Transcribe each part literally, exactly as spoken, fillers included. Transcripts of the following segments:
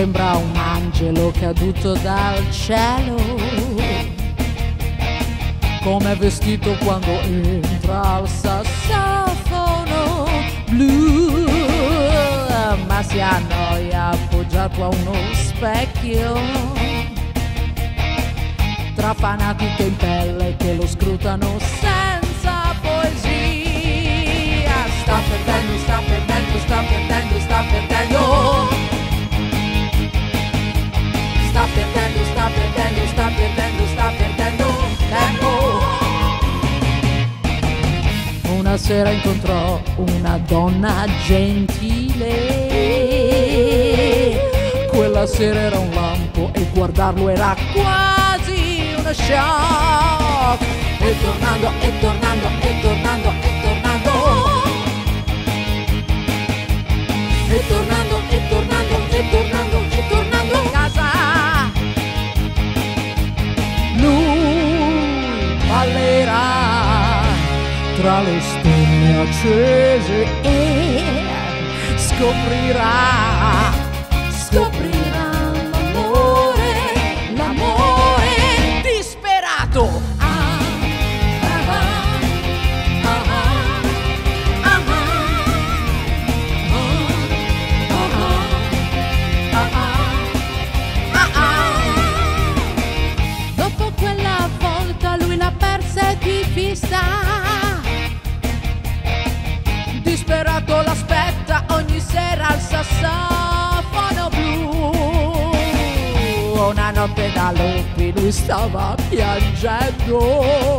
Sembra un angelo caduto dal cielo, come vestito quando entra al sassofono blu, ma si annoia appoggiato a uno specchio tra fanatiche in pelle che lo scrutano senza poesia. Sta perdendo, sta perdendo, sta perdendo, sta perdendo. Sta perdendo, sta perdendo, sta perdendo, sta perdendo tempo. Una sera incontrò una donna gentile. Quella sera era un lampo e guardarlo era quasi uno shock. E tornando, e tornando, e tornando, e tornando. E tornando, e tornando, e tornando, e tornando a casa. Lui ballerà tra le stelle accese e scoprirà, scoprirà l'amore, l'amore disperato. Ah, ah, ah, ah, ah, ah, ah, ah. Dopo quella volta lui la perse di vista. Disperato l'aspetta ogni sera al sassofono blu. Una notte da lupi lui stava piangendo.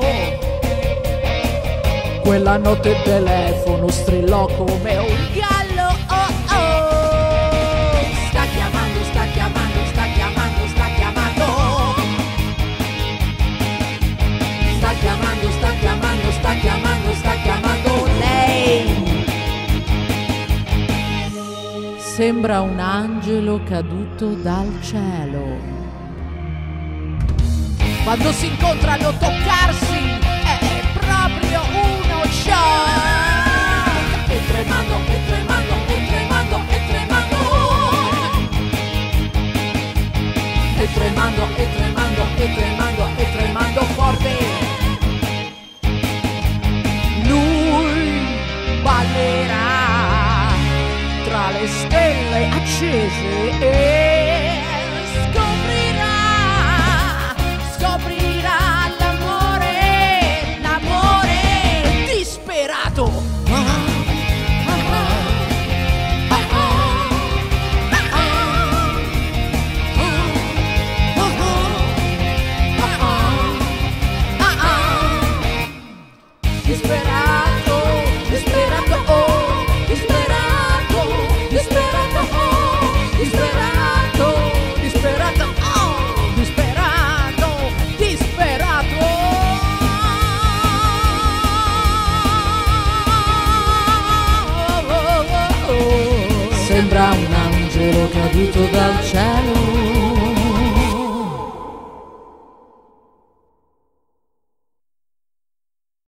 Quella notte il telefono strillò come un gallo. Oh oh. Sta chiamando, sta chiamando, sta chiamando, sta chiamando. Sta chiamando, sta chiamando, sta chiamando, sta chiamando lei. Sembra un angelo caduto dal cielo. Quando si incontrano toccarsi è proprio uno shock. E tremando, e tremando, e tremando, e tremando. E tremando, e tremando, e tremando, e tremando forte. Lui ballerà tra le stelle accese e scoprirà, scoprirà l'amore, l'amore disperato. Ah, ah, ah, ah, ah, ah, ah, ah. Disperato, disperato, oh. Disperato, disperato, oh, disperato, disperato, oh, disperato, disperato. Sembra un angelo caduto dal cielo.